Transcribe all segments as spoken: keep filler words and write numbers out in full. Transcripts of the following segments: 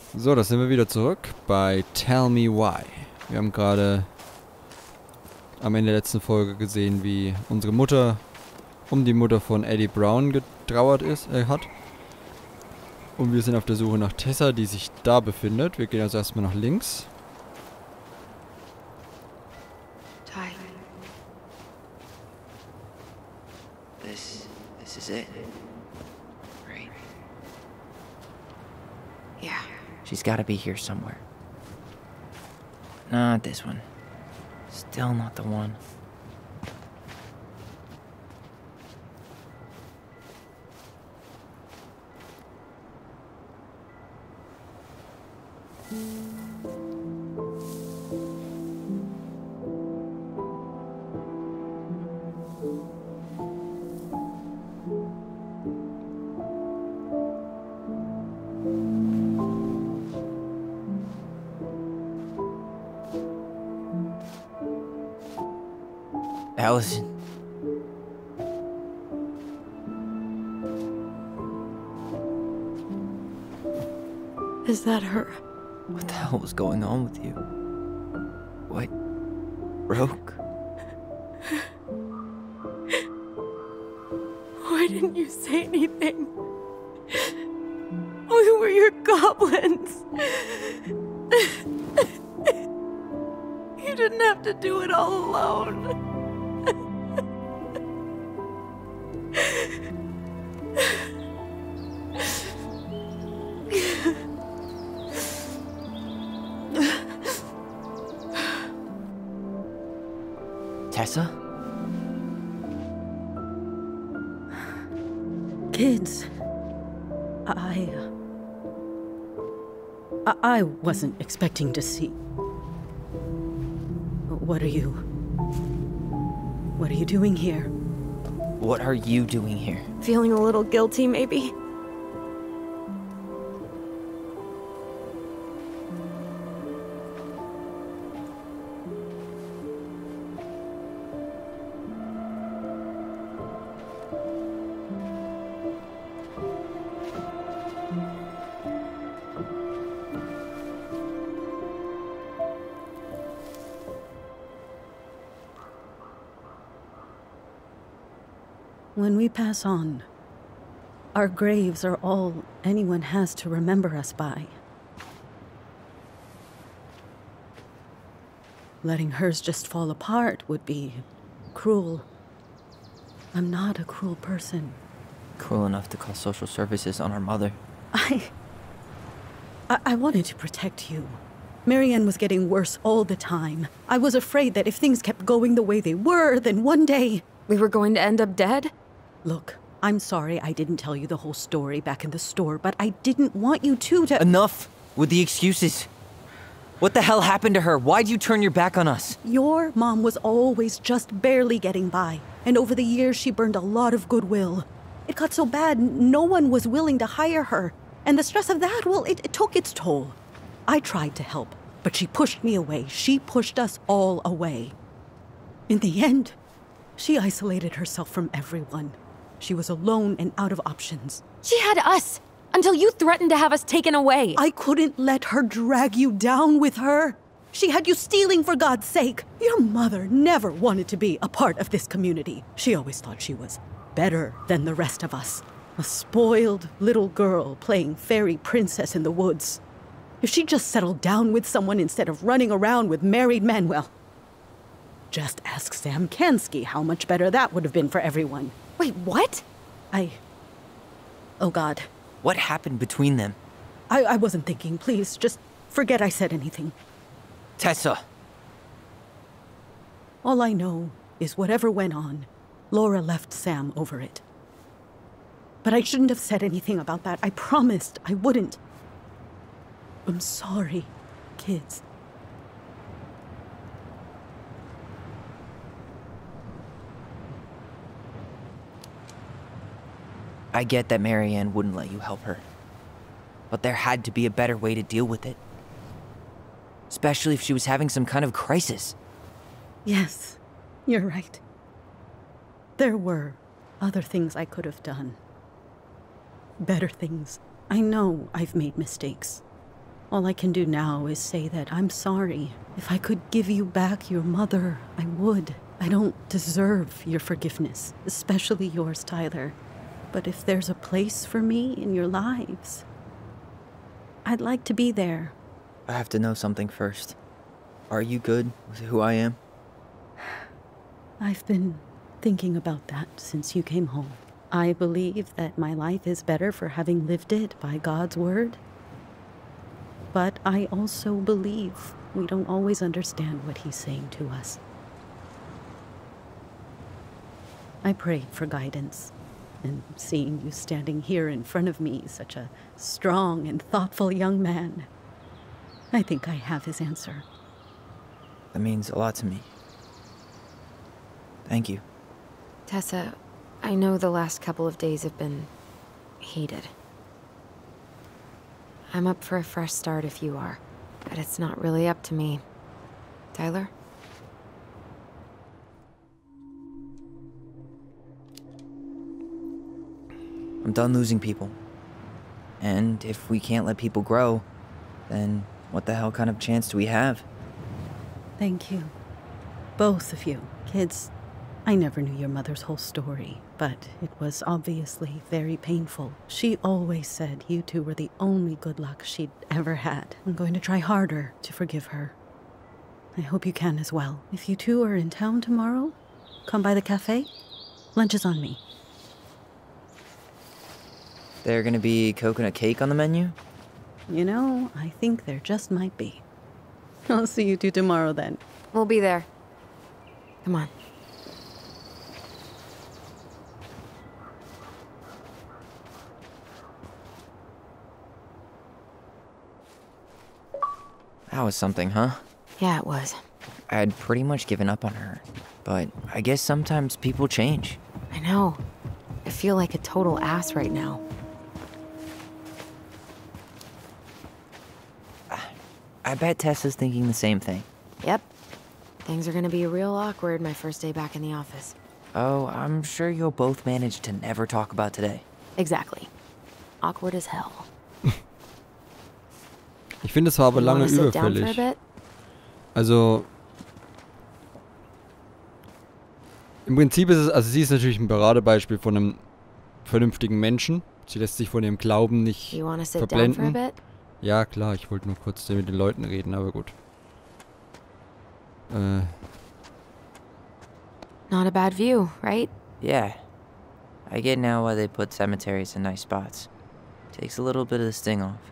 So, da sind wir wieder zurück bei Tell Me Why. Wir haben gerade am Ende der letzten Folge gesehen, wie unsere Mutter um die Mutter von Eddie Brown getrauert ist, äh, hat. Und wir sind auf der Suche nach Tessa, die sich da befindet. Wir gehen also erstmal nach links. Ty. This, this is it. Right? Yeah. She's gotta be here somewhere. Not this one. Still not the one. Allison. Is that her? What the hell was going on with you? What broke? Why didn't you say anything? We were your goblins. You didn't have to do it all alone. Tessa? Kids, I... I, I wasn't expecting to see... What are you... What are you doing here? What are you doing here? Feeling a little guilty, maybe? When we pass on, our graves are all anyone has to remember us by. Letting hers just fall apart would be cruel. I'm not a cruel person. Cruel enough to call social services on our mother. I... I, I wanted to protect you. Marianne was getting worse all the time. I was afraid that if things kept going the way they were, then one day... We were going to end up dead? Look, I'm sorry I didn't tell you the whole story back in the store, but I didn't want you two to- Enough with the excuses. What the hell happened to her? Why'd you turn your back on us? Your mom was always just barely getting by, and over the years she burned a lot of goodwill. It got so bad, no one was willing to hire her, and the stress of that, well, it, it took its toll. I tried to help, but she pushed me away. She pushed us all away. In the end, she isolated herself from everyone. She was alone and out of options. She had us! Until you threatened to have us taken away! I couldn't let her drag you down with her. She had you stealing for God's sake. Your mother never wanted to be a part of this community. She always thought she was better than the rest of us. A spoiled little girl playing fairy princess in the woods. If she just settled down with someone instead of running around with married men, well... Just ask Sam Kansky how much better that would have been for everyone. Wait, what? I... Oh, God. What happened between them? I, I wasn't thinking. Please, just forget I said anything. Tessa! All I know is whatever went on, Laura left Sam over it. But I shouldn't have said anything about that. I promised I wouldn't. I'm sorry, kids. I get that Marianne wouldn't let you help her. But there had to be a better way to deal with it. Especially if she was having some kind of crisis. Yes, you're right. There were other things I could have done. Better things. I know I've made mistakes. All I can do now is say that I'm sorry. If I could give you back your mother, I would. I don't deserve your forgiveness, especially yours, Tyler. But if there's a place for me in your lives, I'd like to be there. I have to know something first. Are you good with who I am? I've been thinking about that since you came home. I believe that my life is better for having lived it by God's word. But I also believe we don't always understand what he's saying to us. I prayed for guidance, and seeing you standing here in front of me, such a strong and thoughtful young man, I think I have his answer. That means a lot to me. Thank you. Tessa, I know the last couple of days have been heated. I'm up for a fresh start if you are, but it's not really up to me. Tyler? I'm done losing people. And if we can't let people grow, then what the hell kind of chance do we have? Thank you. Both of you. Kids, I never knew your mother's whole story, but it was obviously very painful. She always said you two were the only good luck she'd ever had. I'm going to try harder to forgive her. I hope you can as well. If you two are in town tomorrow, come by the cafe. Lunch is on me. There gonna be coconut cake on the menu? You know, I think there just might be. I'll see you two tomorrow then. We'll be there. Come on. That was something, huh? Yeah, it was. I had pretty much given up on her, but I guess sometimes people change. I know. I feel like a total ass right now. I bet Tessa's thinking the same thing. Yep. Things are gonna be real awkward my first day back in the office. Oh, I'm sure you'll both manage to never talk about today. Exactly. Awkward as hell. Ich finde, es war aber You lange wanna sit down for a überfällig. bit? Also, im Prinzip ist es, also sie ist natürlich ein Paradebeispiel von einem vernünftigen Menschen. Sie lässt sich von ihrem Glauben nicht You wanna sit down for a verblenden. bit? Ja, klar, ich wollte nur kurz mit den Leuten reden, aber gut. Äh, Not a bad view, right? Yeah. I get now why they put cemeteries in nice spots. Takes a little bit of the sting off.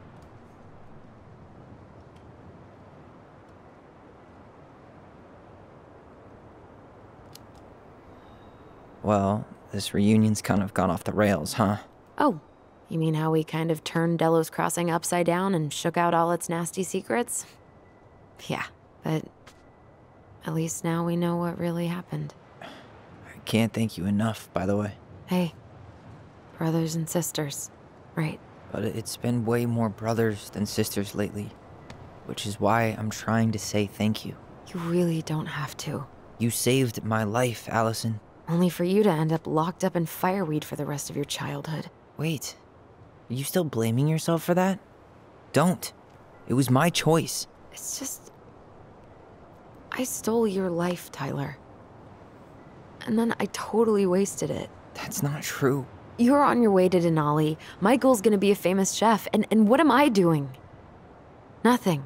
Well, this reunion's kind of gone off the rails, huh? Oh, you mean how we kind of turned Delos Crossing upside down and shook out all its nasty secrets? Yeah, but at least now we know what really happened. I can't thank you enough, by the way. Hey, brothers and sisters, right? But it's been way more brothers than sisters lately, which is why I'm trying to say thank you. You really don't have to. You saved my life, Allison. Only for you to end up locked up in fireweed for the rest of your childhood. Wait, are you still blaming yourself for that? Don't. It was my choice. It's just... I stole your life, Tyler. And then I totally wasted it. That's not true. You're on your way to Denali. Michael's gonna be a famous chef, and, and what am I doing? Nothing.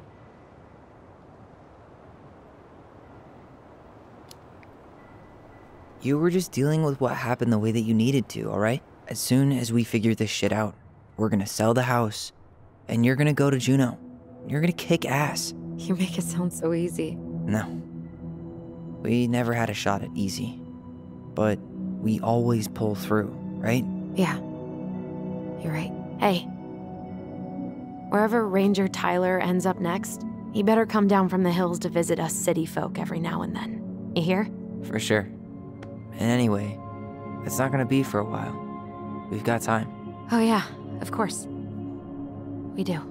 You were just dealing with what happened the way that you needed to, alright? As soon as we figure this shit out, we're gonna sell the house, and you're gonna go to Juneau. You're gonna kick ass. You make it sound so easy. No. We never had a shot at easy. But we always pull through, right? Yeah. You're right. Hey. Wherever Ranger Tyler ends up next, he better come down from the hills to visit us city folk every now and then. You hear? For sure. And anyway, it's not gonna be for a while. We've got time. Oh yeah, of course. We do.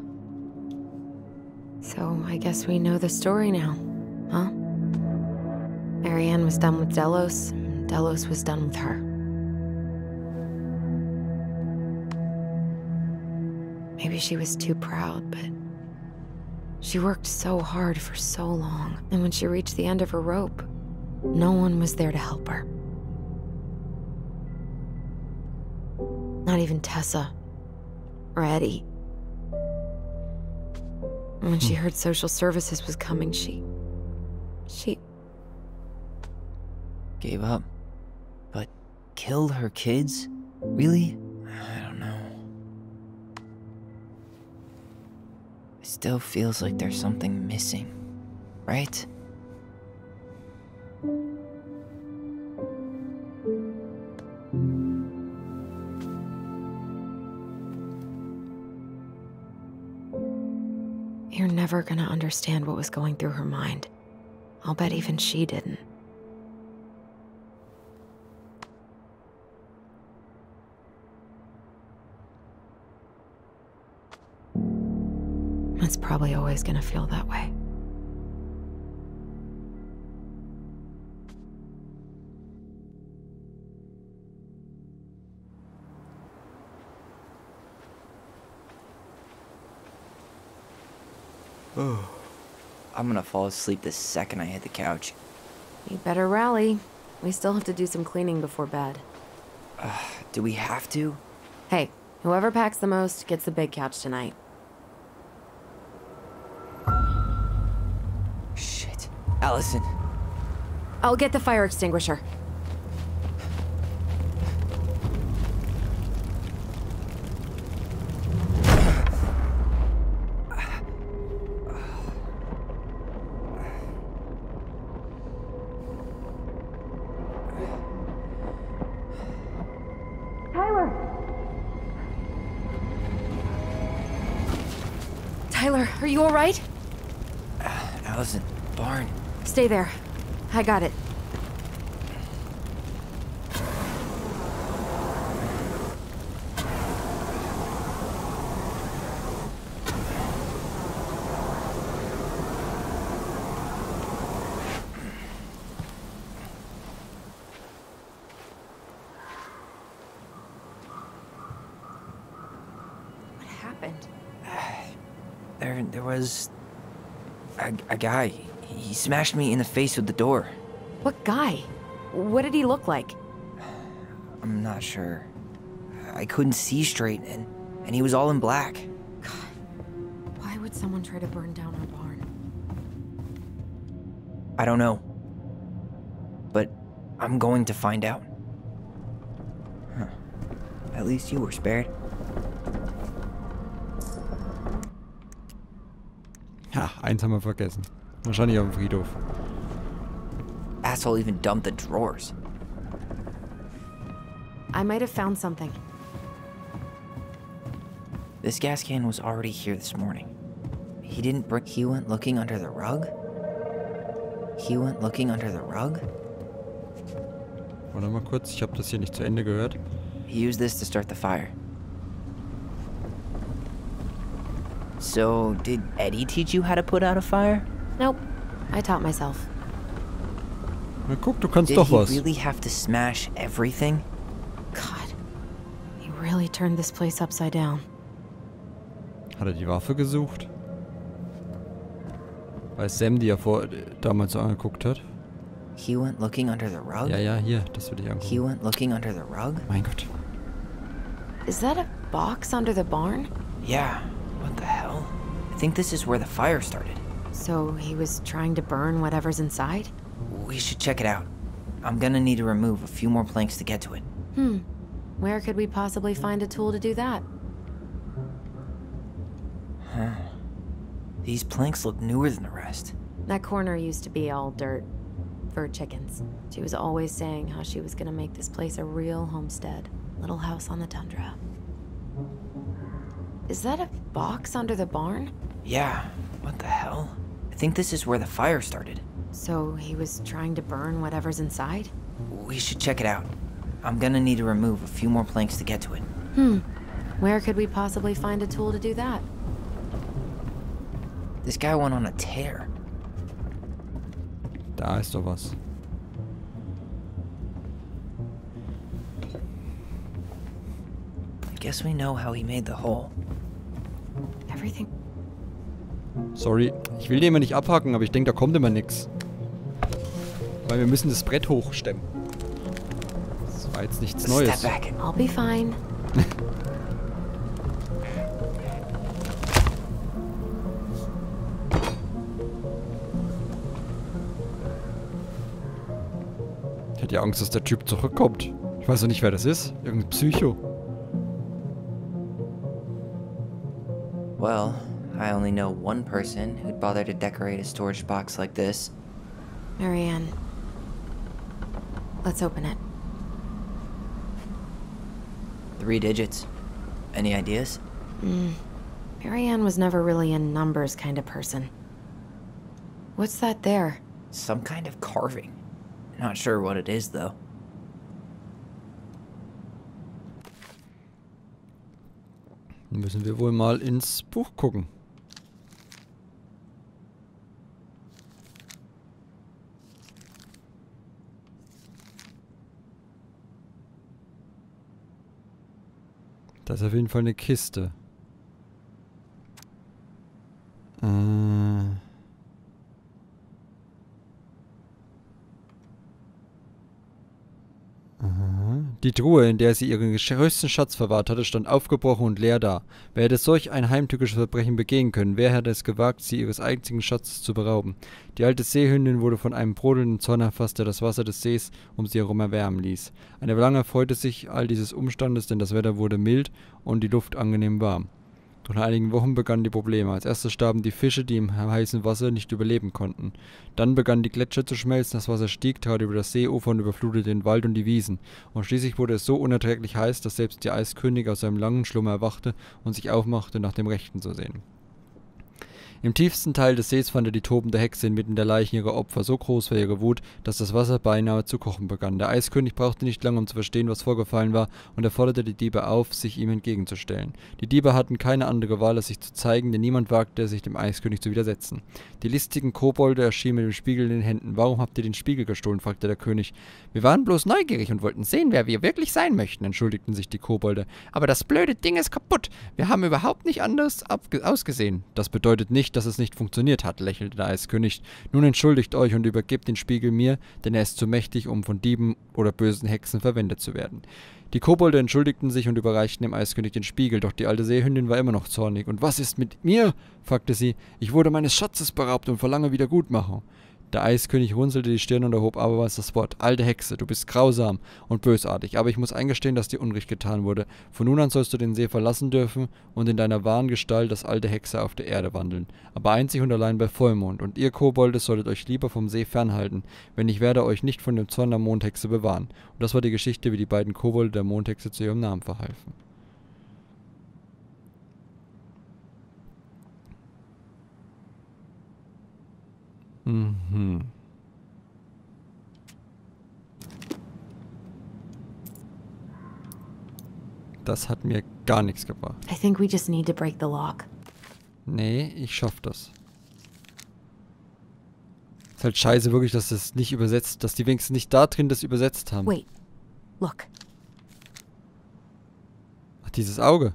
So I guess we know the story now, huh? Marianne was done with Delos, and Delos was done with her. Maybe she was too proud, but She worked so hard for so long, and when she reached the end of her rope, no one was there to help her. Not even Tessa or Eddie. And when she heard social services was coming, she... she... Gave up. But killed her kids? Really? I don't know. It still feels like there's something missing, right? You're never gonna understand what was going through her mind. I'll bet even she didn't. It's probably always gonna feel that way. I'm gonna fall asleep the second I hit the couch. You better rally. We still have to do some cleaning before bed. Uh, do we have to? Hey, whoever packs the most gets the big couch tonight. Shit. Allison. I'll get the fire extinguisher. Tyler, are you all right? Uh, Allison, barn. Stay there. I got it. What happened? There, there was a, a guy. He smashed me in the face with the door. What guy? What did he look like? I'm not sure. I couldn't see straight, and, and he was all in black. God, why would someone try to burn down our barn? I don't know. But I'm going to find out. Huh. At least you were spared. Ha, eins haben wir vergessen. Wahrscheinlich auf dem Friedhof. Asshole even dumped the drawers. I might have found something. This gas can was already here this morning. He didn't bring... He went looking under the rug? He went looking under the rug? Warte mal kurz, ich habe das hier nicht zu Ende gehört. He used this to start the fire. So, did Eddie teach you how to put out a fire? Nope. I taught myself. Na guck, du kannst Did doch he was. really have to smash everything? God. He really turned this place upside down. Hat er die Waffe gesucht? Weil Sam die ja vor, damals so angeguckt hat. He went looking under the rug? Ja, ja, hier, das will ich He angucken. went looking under the rug? Mein Gott. Is that a box under the barn? Yeah. What the hell? I think this is where the fire started. So he was trying to burn whatever's inside? We should check it out. I'm gonna need to remove a few more planks to get to it. Hmm. Where could we possibly find a tool to do that? Huh. These planks look newer than the rest. That corner used to be all dirt. For chickens. She was always saying how she was gonna make this place a real homestead. Little house on the tundra. Is that a box under the barn? Yeah. What the hell? I think this is where the fire started. So he was trying to burn whatever's inside? We should check it out. I'm gonna need to remove a few more planks to get to it. Hmm. Where could we possibly find a tool to do that? This guy went on a tear. Da ist doch was. I guess we know how he made the hole. Everything... Sorry, ich will den immer nicht abhaken, aber ich denke, da kommt immer nichts. Weil wir müssen das Brett hochstemmen. Das war jetzt nichts Neues. Step back. I'll be fine. Ich hätte ja Angst, dass der Typ zurückkommt. Ich weiß noch nicht, wer das ist. Irgendein Psycho. Well, I only know one person who'd bother to decorate a storage box like this. Marianne. Let's open it. Three digits. Any ideas? Mm. Marianne was never really a numbers kind of person. What's that there? Some kind of carving. Not sure what it is, though. Müssen wir wohl mal ins Buch gucken. Das ist auf jeden Fall eine Kiste. Äh... Die Truhe, in der sie ihren größten Schatz verwahrt hatte, stand aufgebrochen und leer da. Wer hätte solch ein heimtückisches Verbrechen begehen können? Wer hätte es gewagt, sie ihres einzigen Schatzes zu berauben? Die alte Seehündin wurde von einem brodelnden Zorn erfasst, der das Wasser des Sees um sie herum erwärmen ließ. Eine Lange freute sich all dieses Umstandes, denn das Wetter wurde mild und die Luft angenehm warm. Doch nach einigen Wochen begannen die Probleme. Als erstes starben die Fische, die im heißen Wasser nicht überleben konnten. Dann begannen die Gletscher zu schmelzen, das Wasser stieg, trat über das Seeufer und überflutete den Wald und die Wiesen. Und schließlich wurde es so unerträglich heiß, dass selbst der Eiskönig aus seinem langen Schlummer erwachte und sich aufmachte, nach dem Rechten zu sehen. Im tiefsten Teil des Sees fand er die tobende Hexe inmitten der Leichen ihrer Opfer. So groß war ihre Wut, dass das Wasser beinahe zu kochen begann. Der Eiskönig brauchte nicht lange, um zu verstehen, was vorgefallen war, und er forderte die Diebe auf, sich ihm entgegenzustellen. Die Diebe hatten keine andere Wahl, als sich zu zeigen, denn niemand wagte, sich dem Eiskönig zu widersetzen. Die listigen Kobolde erschienen mit dem Spiegel in den Händen. »Warum habt ihr den Spiegel gestohlen?« fragte der König. »Wir waren bloß neugierig und wollten sehen, wer wir wirklich sein möchten«, entschuldigten sich die Kobolde. »Aber das blöde Ding ist kaputt. Wir haben überhaupt nicht anders ausgesehen.« »Das bedeutet nicht, dass es nicht funktioniert hat«, lächelte der Eiskönig. »Nun entschuldigt euch und übergebt den Spiegel mir, denn er ist zu mächtig, um von Dieben oder bösen Hexen verwendet zu werden.« Die Kobolde entschuldigten sich und überreichten dem Eiskönig den Spiegel, doch die alte Seehündin war immer noch zornig. »Und was ist mit mir?« fragte sie. »Ich wurde meines Schatzes beraubt und verlange Wiedergutmachung.« Der Eiskönig runzelte die Stirn und erhob abermals das Wort. »Alte Hexe, du bist grausam und bösartig, aber ich muss eingestehen, dass dir Unrecht getan wurde. Von nun an sollst du den See verlassen dürfen und in deiner wahren Gestalt als alte Hexe auf der Erde wandeln. Aber einzig und allein bei Vollmond. Und ihr Kobolde solltet euch lieber vom See fernhalten, wenn ich werde euch nicht von dem Zorn der Mondhexe bewahren.« Und das war die Geschichte, wie die beiden Kobolde der Mondhexe zu ihrem Namen verhalfen. Mhm. Das hat mir gar nichts gebracht. I think we just need to break the lock. Nee, ich schaff das. Ist halt scheiße wirklich, dass das nicht übersetzt, dass die wenigstens nicht da drin das übersetzt haben. Wait. Look. Ach, dieses Auge.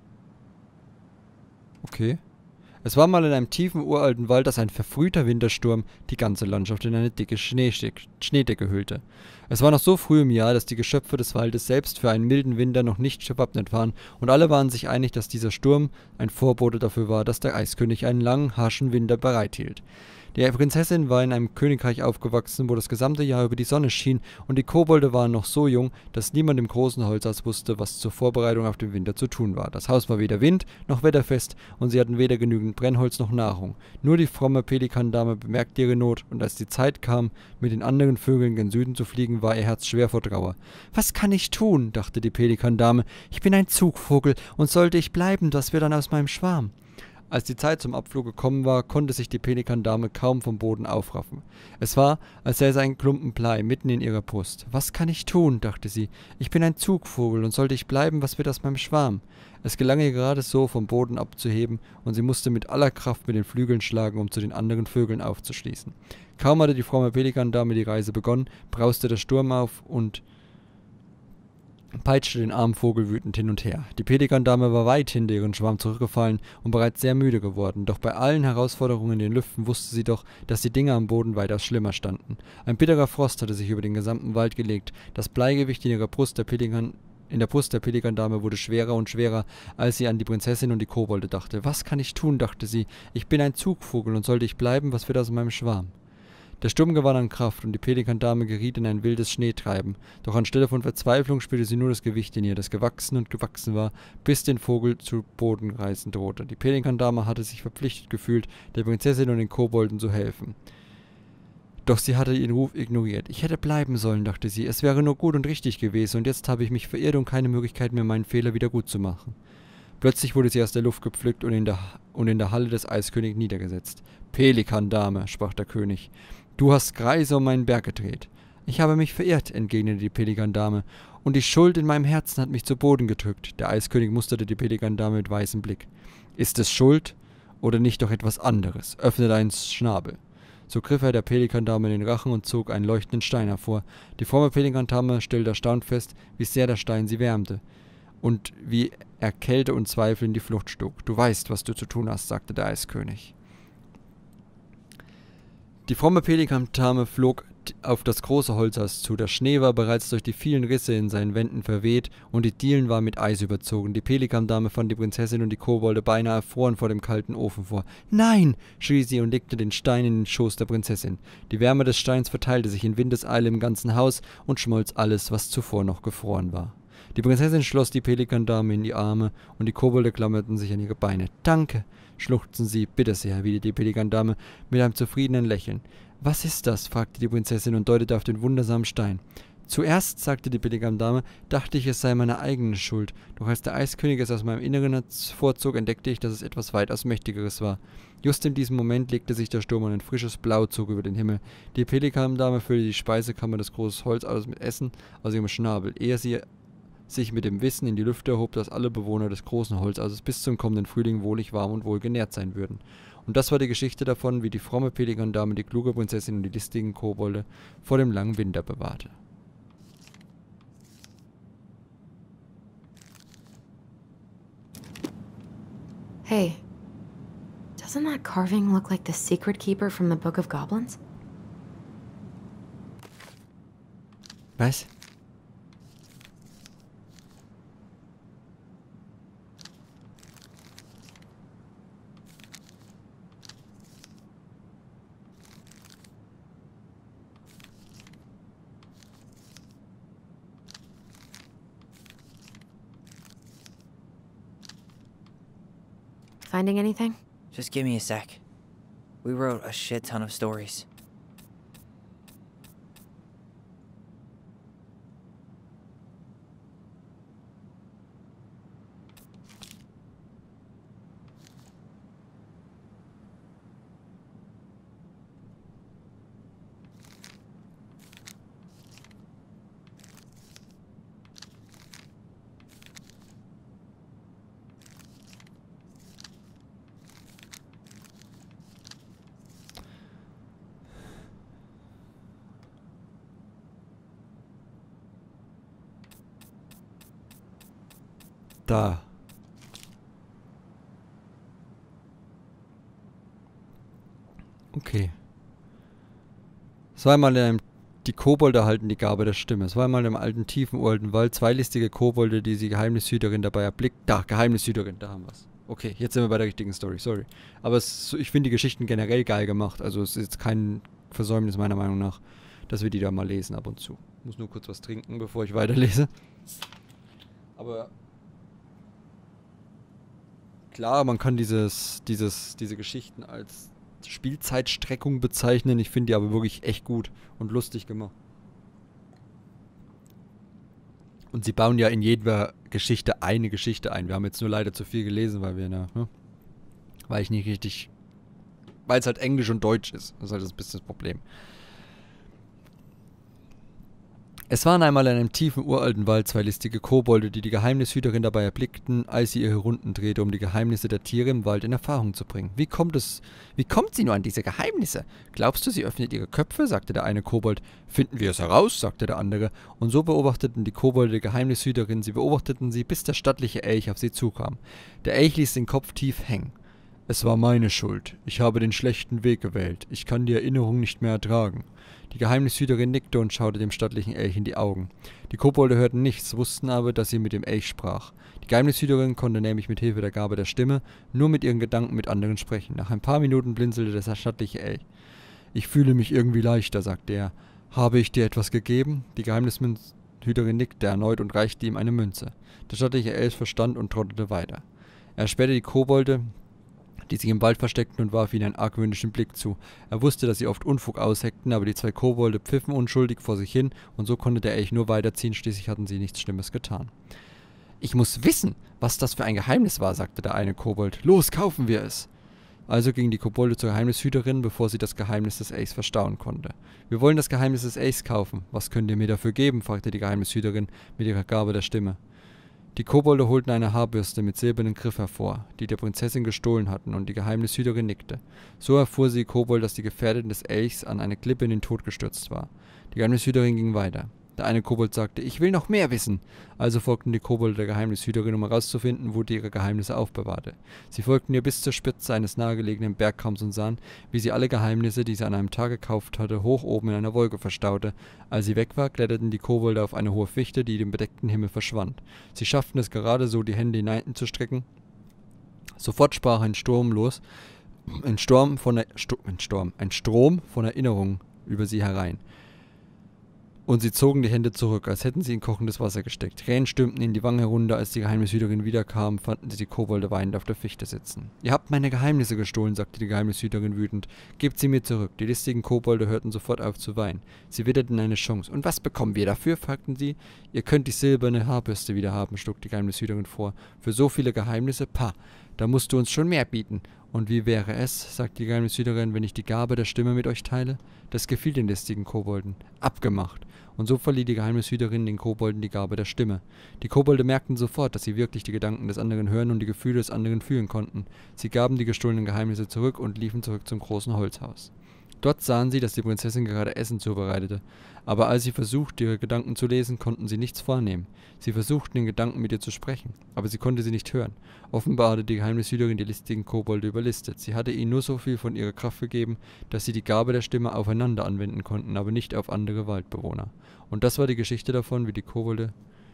Okay. Es war mal in einem tiefen, uralten Wald, dass ein verfrühter Wintersturm die ganze Landschaft in eine dicke Schneedecke hüllte. Es war noch so früh im Jahr, dass die Geschöpfe des Waldes selbst für einen milden Winter noch nicht gewappnet waren, und alle waren sich einig, dass dieser Sturm ein Vorbote dafür war, dass der Eiskönig einen langen, harschen Winter bereithielt. Die Prinzessin war in einem Königreich aufgewachsen, wo das gesamte Jahr über die Sonne schien, und die Kobolde waren noch so jung, dass niemand im großen Holzhaus wusste, was zur Vorbereitung auf den Winter zu tun war. Das Haus war weder wind- noch wetterfest, und sie hatten weder genügend Brennholz noch Nahrung. Nur die fromme Pelikandame bemerkte ihre Not, und als die Zeit kam, mit den anderen Vögeln gen Süden zu fliegen, war ihr Herz schwer vor Trauer. »Was kann ich tun?« dachte die Pelikandame. »Ich bin ein Zugvogel, und sollte ich bleiben, was wird dann aus meinem Schwarm?« Als die Zeit zum Abflug gekommen war, konnte sich die Pelikandame kaum vom Boden aufraffen. Es war, als säße ein Klumpen Blei mitten in ihrer Brust. »Was kann ich tun?« dachte sie. »Ich bin ein Zugvogel, und sollte ich bleiben, was wird aus meinem Schwarm?« Es gelang ihr gerade so, vom Boden abzuheben, und sie musste mit aller Kraft mit den Flügeln schlagen, um zu den anderen Vögeln aufzuschließen. Kaum hatte die fromme Pelikandame die Reise begonnen, brauste der Sturm auf, und peitschte den armen Vogel wütend hin und her. Die Pelikandame war weit hinter ihren Schwarm zurückgefallen und bereits sehr müde geworden, doch bei allen Herausforderungen in den Lüften wusste sie doch, dass die Dinge am Boden weitaus schlimmer standen. Ein bitterer Frost hatte sich über den gesamten Wald gelegt, das Bleigewicht in ihrer Brust der Pelikan In der Brust der Pelikandame wurde schwerer und schwerer, als sie an die Prinzessin und die Kobolde dachte. Was kann ich tun, dachte sie. Ich bin ein Zugvogel und sollte ich bleiben, was wird aus meinem Schwarm? Der Sturm gewann an Kraft und die Pelikandame geriet in ein wildes Schneetreiben. Doch anstelle von Verzweiflung spürte sie nur das Gewicht in ihr, das gewachsen und gewachsen war, bis den Vogel zu Boden reißen drohte. Die Pelikandame hatte sich verpflichtet gefühlt, der Prinzessin und den Kobolden zu helfen. Doch sie hatte ihren Ruf ignoriert. Ich hätte bleiben sollen, dachte sie. Es wäre nur gut und richtig gewesen, und jetzt habe ich mich verirrt und keine Möglichkeit mehr, meinen Fehler wieder gut zu machen. Plötzlich wurde sie aus der Luft gepflückt und in der, und in der Halle des Eiskönigs niedergesetzt. Pelikandame, sprach der König, du hast Kreise um meinen Berg gedreht. Ich habe mich verirrt, entgegnete die Pelikandame, und die Schuld in meinem Herzen hat mich zu Boden gedrückt. Der Eiskönig musterte die Pelikandame mit weißem Blick. Ist es Schuld oder nicht doch etwas anderes? Öffne deinen Schnabel. So griff er der Pelikandame in den Rachen und zog einen leuchtenden Stein hervor. Die fromme Pelikandame stellte erstaunt fest, wie sehr der Stein sie wärmte und wie er Kälte und Zweifel in die Flucht schlug. Du weißt, was du zu tun hast, sagte der Eiskönig. Die fromme Pelikandame flog auf das große Holzhaus zu. Der Schnee war bereits durch die vielen Risse in seinen Wänden verweht und die Dielen waren mit Eis überzogen. Die Pelikandame fand die Prinzessin und die Kobolde beinahe erfroren vor dem kalten Ofen vor. »Nein!« schrie sie und legte den Stein in den Schoß der Prinzessin. Die Wärme des Steins verteilte sich in Windeseile im ganzen Haus und schmolz alles, was zuvor noch gefroren war. Die Prinzessin schloss die Pelikandame in die Arme und die Kobolde klammerten sich an ihre Beine. »Danke«, schluchzten sie. »Bitte sehr«, erwiderte die Pelikandame mit einem zufriedenen Lächeln. »Was ist das?« fragte die Prinzessin und deutete auf den wundersamen Stein. »Zuerst«, sagte die Pelikandame, »dachte ich, es sei meine eigene Schuld, doch als der Eiskönig es aus meinem Inneren vorzog, entdeckte ich, dass es etwas weitaus Mächtigeres war. Just in diesem Moment legte sich der Sturm und ein frisches Blau zog über den Himmel. Die Pelikandame füllte die Speisekammer des großen Holzhauses mit Essen aus ihrem Schnabel. Ehe sie sich mit dem Wissen in die Lüfte erhob, dass alle Bewohner des großen Holzhauses bis zum kommenden Frühling wohlig warm und wohl genährt sein würden. Und das war die Geschichte davon, wie die fromme Pelikandame die kluge Prinzessin und die listigen Kobolde vor dem langen Winter bewahrte. Hey, doesn't that carving look like the secret keeper from the Book of Goblins? Was? Finding anything? Just give me a sec. We wrote a shit ton of stories. Da. Okay. Es war einmal in einem, die Kobolde erhalten die Gabe der Stimme. Es war einmal im alten, tiefen, uralten Wald zwei listige Kobolde, die die Geheimnishüterin dabei erblickt. Da, Geheimnishüterin, da haben wir es. Okay, jetzt sind wir bei der richtigen Story, sorry. Aber es, ich finde die Geschichten generell geil gemacht. Also es ist jetzt kein Versäumnis meiner Meinung nach, dass wir die da mal lesen ab und zu. Ich muss nur kurz was trinken, bevor ich weiterlese. Aber klar, man kann dieses, dieses, diese Geschichten als Spielzeitstreckung bezeichnen. Ich finde die aber wirklich echt gut und lustig gemacht. Und sie bauen ja in jeder Geschichte eine Geschichte ein. Wir haben jetzt nur leider zu viel gelesen, weil wir, ne, weil ich nicht richtig, weil es halt Englisch und Deutsch ist. Das ist halt ein bisschen das Problem. Es waren einmal in einem tiefen, uralten Wald zwei listige Kobolde, die die Geheimnishüterin dabei erblickten, als sie ihre Runden drehte, um die Geheimnisse der Tiere im Wald in Erfahrung zu bringen. Wie kommt es, wie kommt sie nur an diese Geheimnisse? Glaubst du, sie öffnet ihre Köpfe? Sagte der eine Kobold. Finden wir es heraus, sagte der andere. Und so beobachteten die Kobolde die Geheimnishüterin, sie beobachteten sie, bis der stattliche Elch auf sie zukam. Der Elch ließ den Kopf tief hängen. Es war meine Schuld. Ich habe den schlechten Weg gewählt. Ich kann die Erinnerung nicht mehr ertragen. Die Geheimnishüterin nickte und schaute dem stattlichen Elch in die Augen. Die Kobolde hörten nichts, wussten aber, dass sie mit dem Elch sprach. Die Geheimnishüterin konnte nämlich mit Hilfe der Gabe der Stimme nur mit ihren Gedanken mit anderen sprechen. Nach ein paar Minuten blinzelte der stattliche Elch. »Ich fühle mich irgendwie leichter«, sagte er. »Habe ich dir etwas gegeben?« Die Geheimnishüterin nickte erneut und reichte ihm eine Münze. Der stattliche Elch verstand und trottete weiter. Er spähte die Kobolde, die sich im Wald versteckten, und warf ihnen einen argwöhnischen Blick zu. Er wusste, dass sie oft Unfug ausheckten, aber die zwei Kobolde pfiffen unschuldig vor sich hin, und so konnte der Elch nur weiterziehen, schließlich hatten sie nichts Schlimmes getan. »Ich muss wissen, was das für ein Geheimnis war«, sagte der eine Kobold. »Los, kaufen wir es!« Also gingen die Kobolde zur Geheimnishüterin, bevor sie das Geheimnis des Elchs verstauen konnte. »Wir wollen das Geheimnis des Elchs kaufen. Was könnt ihr mir dafür geben?« fragte die Geheimnishüterin mit ihrer Gabe der Stimme. Die Kobolde holten eine Haarbürste mit silbernem Griff hervor, die der Prinzessin gestohlen hatten, und die Geheimnishüterin nickte. So erfuhr sie Kobold, dass die Gefährtin des Elchs an eine Klippe in den Tod gestürzt war. Die Geheimnishüterin ging weiter. Der eine Kobold sagte, ich will noch mehr wissen. Also folgten die Kobolde der Geheimnishüterin, um herauszufinden, wo die ihre Geheimnisse aufbewahrte. Sie folgten ihr bis zur Spitze eines nahegelegenen Bergkamms und sahen, wie sie alle Geheimnisse, die sie an einem Tag gekauft hatte, hoch oben in einer Wolke verstaute. Als sie weg war, kletterten die Kobolde auf eine hohe Fichte, die im bedeckten Himmel verschwand. Sie schafften es gerade so, die Hände hineinzustrecken. Sofort sprach ein Sturm los, ein Sturm von der, Sto ein Sturm, ein Strom von Erinnerungen über sie herein. Und sie zogen die Hände zurück, als hätten sie in kochendes Wasser gesteckt. Tränen stürmten ihnen die Wange herunter, als die Geheimnishüterin wiederkam, fanden sie die Kobolde weinend auf der Fichte sitzen. »Ihr habt meine Geheimnisse gestohlen«, sagte die Geheimnishüterin wütend. »Gebt sie mir zurück.« Die listigen Kobolde hörten sofort auf zu weinen. Sie witterten eine Chance. »Und was bekommen wir dafür?« fragten sie. »Ihr könnt die silberne Haarbürste wieder haben«, schlug die Geheimnishüterin vor. »Für so viele Geheimnisse? Pah, da musst du uns schon mehr bieten.« »Und wie wäre es«, sagte die Geheimnishüterin, »wenn ich die Gabe der Stimme mit euch teile?« Das gefiel den listigen Kobolden. Abgemacht. Und so verlieh die Geheimnishüterin den Kobolden die Gabe der Stimme. Die Kobolde merkten sofort, dass sie wirklich die Gedanken des anderen hören und die Gefühle des anderen fühlen konnten. Sie gaben die gestohlenen Geheimnisse zurück und liefen zurück zum großen Holzhaus. Dort sahen sie, dass die Prinzessin gerade Essen zubereitete. Aber als sie versuchten, ihre Gedanken zu lesen, konnten sie nichts vornehmen. Sie versuchten, in Gedanken mit ihr zu sprechen, aber sie konnte sie nicht hören. Offenbar hatte die Geheimnishüterin die listigen Kobolde überlistet. Sie hatte ihnen nur so viel von ihrer Kraft gegeben, dass sie die Gabe der Stimme aufeinander anwenden konnten, aber nicht auf andere Waldbewohner. Und das war die Geschichte davon, wie die Kobolde...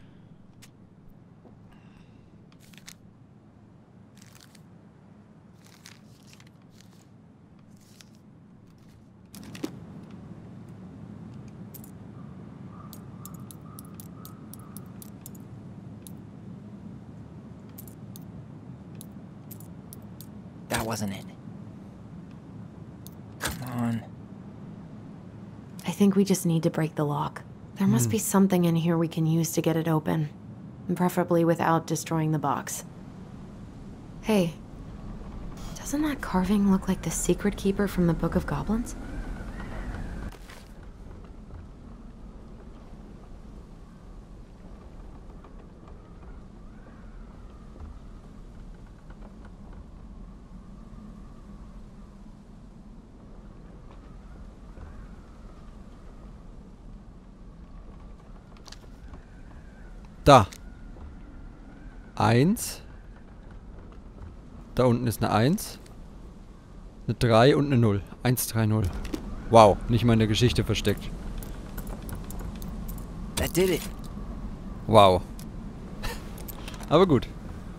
That wasn't it. Come on. I think we just need to break the lock. There must be something in here we can use to get it open. Preferably without destroying the box. Hey, doesn't that carving look like the secret keeper from the Book of Goblins? Da. Eins. Da unten ist eine Eins. Eine drei und eine Null. Eins, drei, Null. Wow, nicht mal in der Geschichte versteckt. That did it. Wow. Aber gut.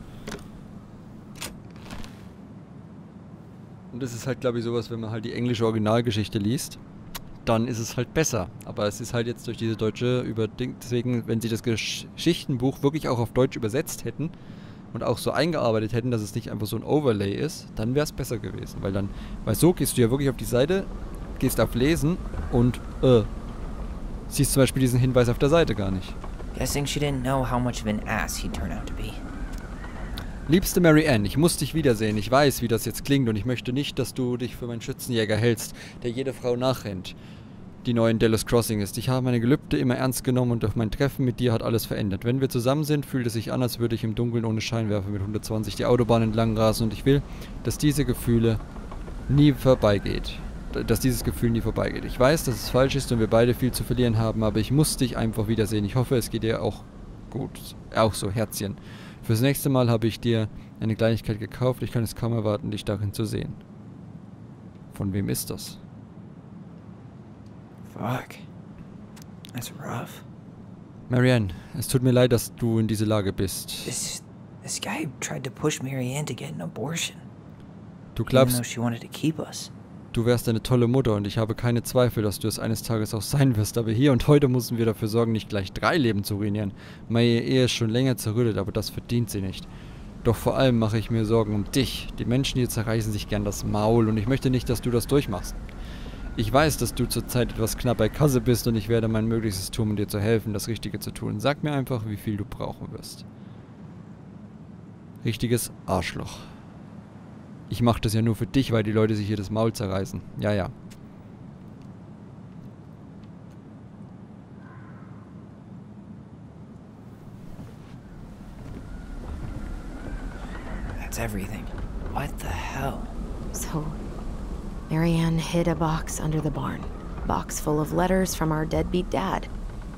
Und das ist halt, glaube ich, sowas, wenn man halt die englische Originalgeschichte liest, dann ist es halt besser. Aber es ist halt jetzt durch diese deutsche Überding... Deswegen, wenn sie das Geschichtenbuch wirklich auch auf Deutsch übersetzt hätten und auch so eingearbeitet hätten, dass es nicht einfach so ein Overlay ist, dann wäre es besser gewesen. Weil dann... Weil so gehst du ja wirklich auf die Seite, gehst auf Lesen und äh, siehst zum Beispiel diesen Hinweis auf der Seite gar nicht. Guessing she didn't know how much of an ass he'd turn out to be. Liebste Mary Ann, ich muss dich wiedersehen. Ich weiß, wie das jetzt klingt und ich möchte nicht, dass du dich für meinen Schützenjäger hältst, der jede Frau nachrennt. die neue in Delos Crossing ist. Ich habe meine Gelübde immer ernst genommen und durch mein Treffen mit dir hat alles verändert. Wenn wir zusammen sind, fühlt es sich an, als würde ich im Dunkeln ohne Scheinwerfer mit hundertzwanzig die Autobahn entlang rasen und ich will, dass diese Gefühle nie vorbeigeht. Dass dieses Gefühl nie vorbeigeht. Ich weiß, dass es falsch ist und wir beide viel zu verlieren haben, aber ich muss dich einfach wiedersehen. Ich hoffe, es geht dir auch gut. Auch so, Herzchen. Fürs nächste Mal habe ich dir eine Kleinigkeit gekauft. Ich kann es kaum erwarten, dich darin zu sehen. Von wem ist das? Fuck. That's rough. Marianne, es tut mir leid, dass du in diese Lage bist. This, this guy tried to push Marianne to get an abortion. Du Even glaubst, though she wanted to keep us. du wärst eine tolle Mutter und ich habe keine Zweifel, dass du es eines Tages auch sein wirst. Aber hier und heute müssen wir dafür sorgen, nicht gleich drei Leben zu ruinieren. Meine Ehe ist schon länger zerrüttet, aber das verdient sie nicht. Doch vor allem mache ich mir Sorgen um dich. Die Menschen hier zerreißen sich gern das Maul und ich möchte nicht, dass du das durchmachst. Ich weiß, dass du zurzeit etwas knapp bei Kasse bist und ich werde mein Möglichstes tun, um dir zu helfen, das Richtige zu tun. Sag mir einfach, wie viel du brauchen wirst. Richtiges Arschloch. Ich mache das ja nur für dich, weil die Leute sich hier das Maul zerreißen. Ja, ja. That's everything. What the hell? So, Marianne hid a box under the barn. Box full of letters from our deadbeat dad.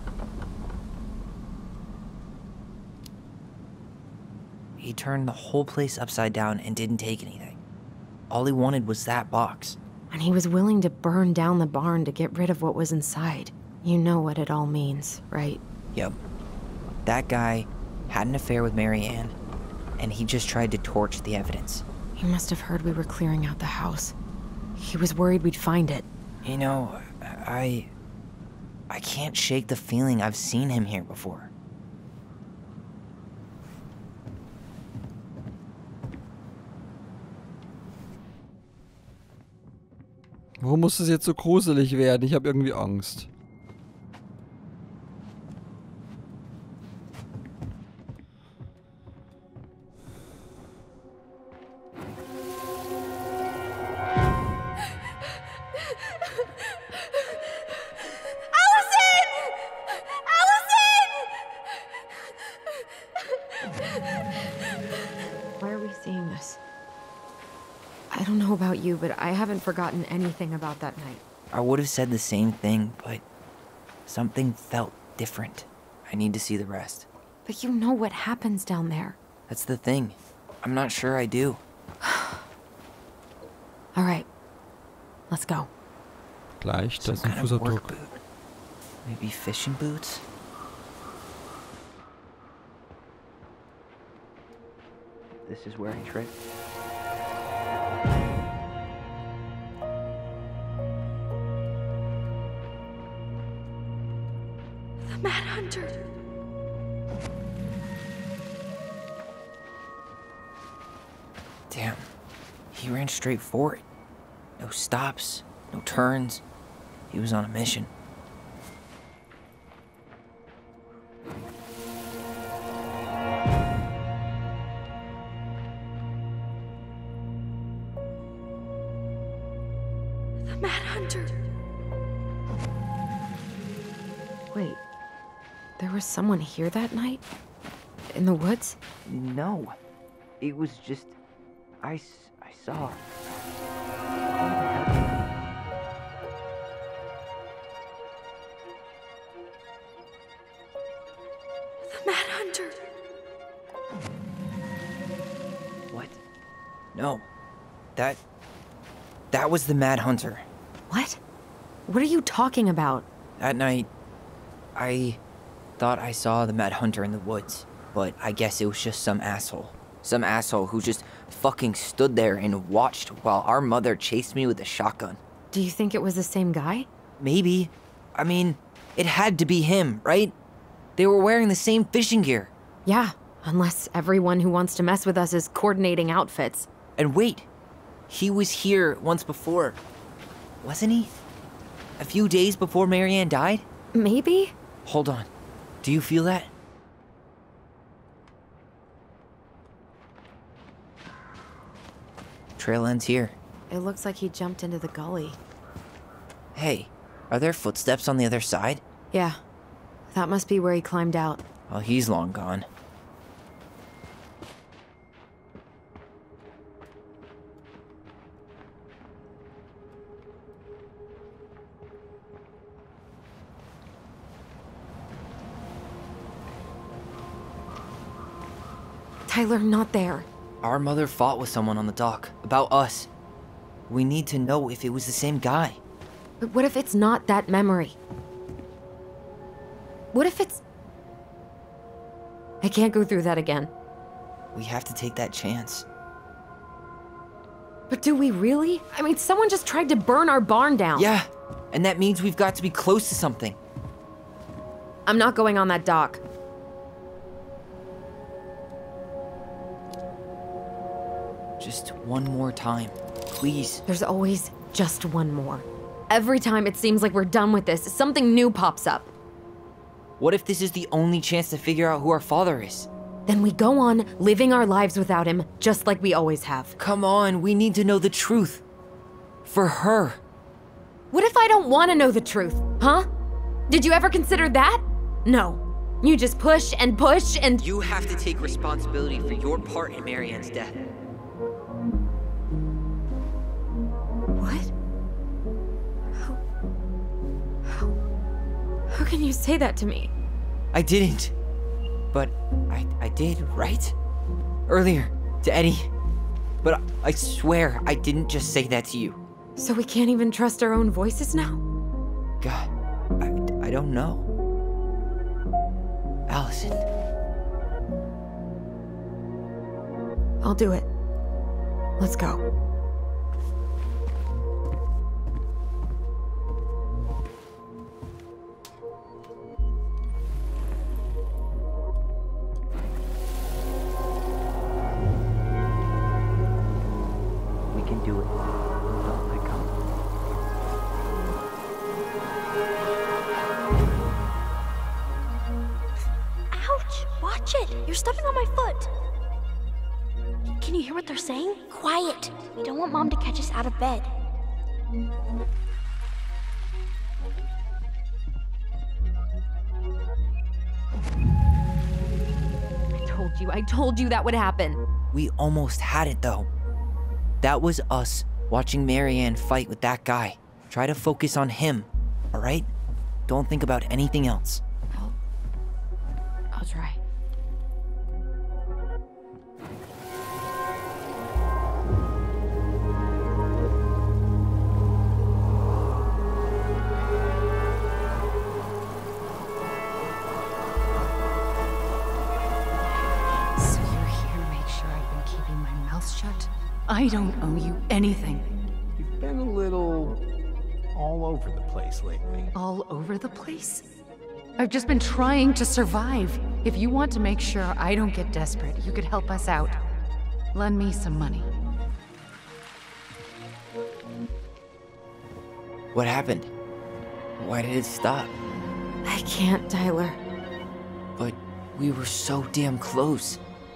He turned the whole place upside down and didn't take anything. All he wanted was that box. And he was willing to burn down the barn to get rid of what was inside. You know what it all means, right? Yep. That guy had an affair with Marianne, and he just tried to torch the evidence. He must have heard we were clearing out the house. He was worried we'd find it. You know, I... I can't shake the feeling I've seen him here before. Warum muss es jetzt so gruselig werden? Ich habe irgendwie Angst. Why are we seeing this? I don't know about you, but I haven't forgotten anything about that night. I would have said the same thing, but something felt different. I need to see the rest. But you know what happens down there. That's the thing. I'm not sure I do. All right, let's go. Gleich, Some das ist ein kind of work Fußabdruck. boot. Maybe fishing boots? This is where he tripped. The Mad Hunter. Damn. He ran straight for it. No stops, no turns. He was on a mission. The Mad Hunter. Wait, there was someone here that night? In the woods? No. It was just... I, s- I saw... The Mad Hunter. What? No. That... That was the Mad Hunter. What? What are you talking about? That night, I thought I saw the Mad Hunter in the woods, but I guess it was just some asshole. Some asshole who just fucking stood there and watched while our mother chased me with a shotgun. Do you think it was the same guy? Maybe. I mean, it had to be him, right? They were wearing the same fishing gear. Yeah, unless everyone who wants to mess with us is coordinating outfits. And wait, he was here once before, wasn't he? A few days before Marianne died? Maybe? Hold on. Do you feel that? Trail ends here. It looks like he jumped into the gully. Hey, Are there footsteps on the other side? Yeah. That must be where he climbed out. Well, he's long gone. Tyler, not there. Our mother fought with someone on the dock. About us. We need to know if it was the same guy. But what if it's not that memory? What if it's... I can't go through that again. We have to take that chance. But do we really? I mean, someone just tried to burn our barn down. Yeah, and that means we've got to be close to something. I'm not going on that dock. Just one more time, please. There's always just one more. Every time it seems like we're done with this, something new pops up. What if this is the only chance to figure out who our father is? Then we go on living our lives without him, just like we always have. Come on, we need to know the truth. For her. What if I don't want to know the truth, huh? Did you ever consider that? No. You just push and push and... You have to take responsibility for your part in Marianne's death. What? How... How... How can you say that to me? I didn't. But I, I did, right? Earlier, to Eddie. But I, I swear I didn't just say that to you. So we can't even trust our own voices now? God, I, I don't know. Allison. I'll do it. Let's go. We can do it. Don't let go. Ouch! Watch it! You're stepping on my foot! Can you hear what they're saying? Quiet! We don't want Mom to catch us out of bed. I told you, I told you that would happen. We almost had it, though. That was us watching Marianne fight with that guy. Try to focus on him, all right? Don't think about anything else. I'll... I'll try. So you're here to make sure I've been keeping my mouth shut? I don't owe you anything. You've been a little all over the place lately. All over the place? I've just been trying to survive. If you want to make sure I don't get desperate, you could help us out. Lend me some money. What happened? Why did it stop? I can't, Tyler. But we were so damn close.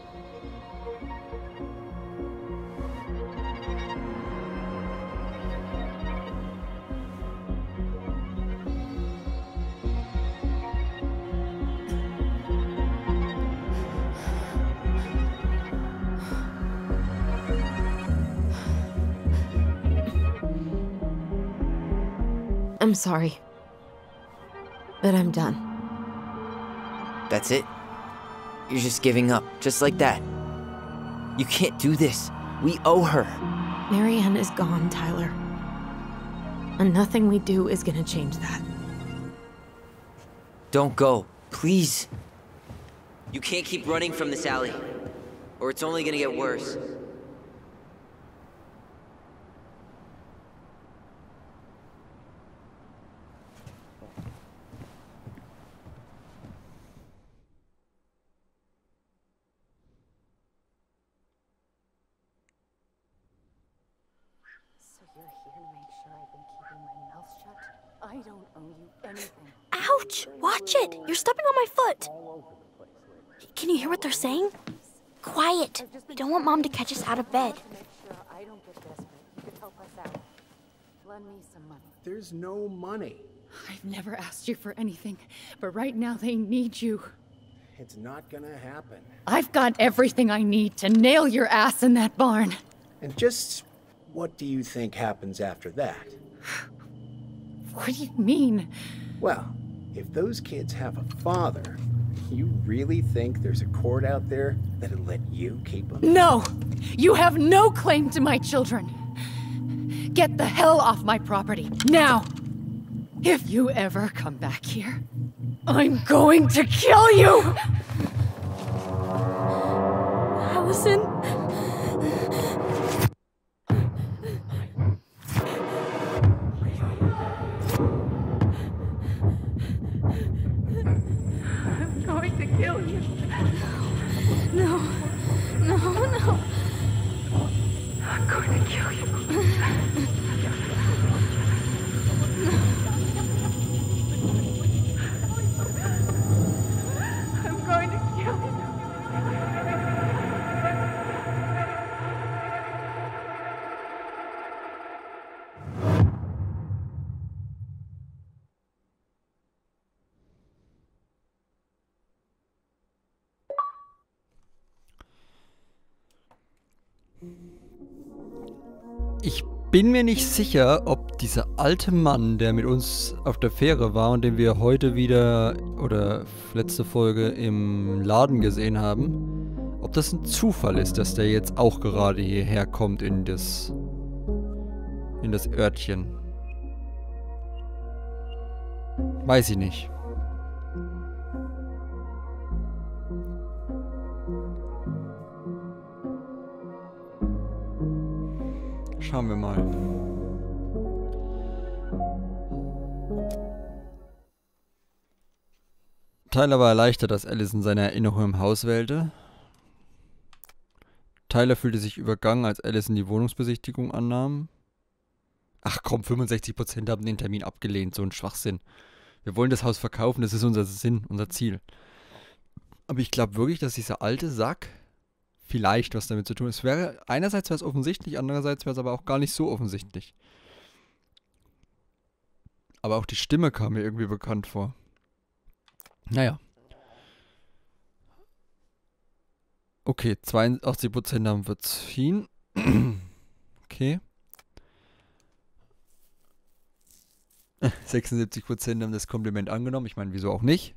I'm sorry. But I'm done. That's it? You're just giving up, just like that. You can't do this. We owe her. Marianne is gone, Tyler. And nothing we do is gonna change that. Don't go, please. You can't keep running from this alley, or it's only gonna get worse. So you're here to make sure I've been keeping my mouth shut? I don't owe you anything. Ouch! Watch it! You're stepping on my foot! Can you hear what they're saying? Quiet! We don't want Mom to catch us out of bed. Make sure I don't get desperate. You could help us out. lend me some money. There's no money. I've never asked you for anything, but right now they need you. It's not gonna happen. I've got everything I need to nail your ass in that barn. And just what do you think happens after that? What do you mean? Well, if those kids have a father, you really think there's a court out there that'll let you keep them? No! You have no claim to my children! Get the hell off my property, now! If you ever come back here, I'm going to kill you! Allison? I'm going to kill you. No. No, no. I'm going to kill you. I'm going to kill you. Ich bin mir nicht sicher, ob dieser alte Mann, der mit uns auf der Fähre war und den wir heute wieder oder letzte Folge im Laden gesehen haben, ob das ein Zufall ist, dass der jetzt auch gerade hierher kommt in das in das Örtchen. Weiß ich nicht. Schauen wir mal. Tyler war erleichtert, dass Allison seine Erinnerung im Haus wählte. Tyler fühlte sich übergangen, als Allison die Wohnungsbesichtigung annahm. Ach komm, fünfundsechzig Prozent haben den Termin abgelehnt, so ein Schwachsinn. Wir wollen das Haus verkaufen, das ist unser Sinn, unser Ziel. Aber ich glaube wirklich, dass dieser alte Sack vielleicht was damit zu tun ist. Es wäre, einerseits wäre es offensichtlich, andererseits wäre es aber auch gar nicht so offensichtlich. Aber auch die Stimme kam mir irgendwie bekannt vor. Naja. Okay, zweiundachtzig Prozent haben verziehen. Okay. sechsundsiebzig Prozent haben das Kompliment angenommen. Ich meine, wieso auch nicht?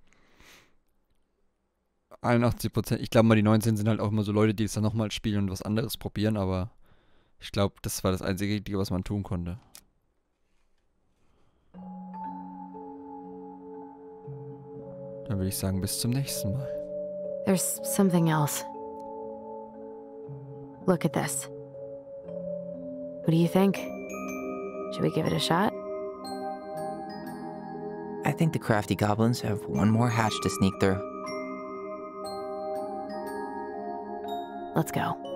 einundachtzig Prozent. Ich glaube mal, die neunzehn sind halt auch immer so Leute, die es dann nochmal spielen und was anderes probieren, aber ich glaube, das war das einzige Richtige, was man tun konnte. Dann würde ich sagen, bis zum nächsten Mal. There's something else. Look at this. What do you think? Should we give it a shot? I think the crafty goblins have one more hatch to sneak through. Let's go.